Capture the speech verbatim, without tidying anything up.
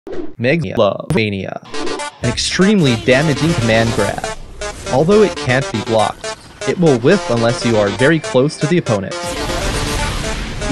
Megalovania, an extremely damaging command grab. Although it can't be blocked, it will whiff unless you are very close to the opponent.